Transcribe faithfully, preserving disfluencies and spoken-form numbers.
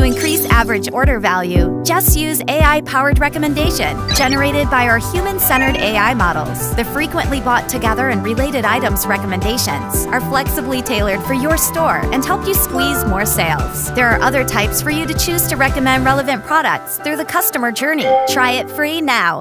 To increase average order value, just use A I-powered recommendation, generated by our human-centered A I models. The frequently bought together and related items recommendations are flexibly tailored for your store and help you squeeze more sales. There are other types for you to choose to recommend relevant products through the customer journey. Try it free now.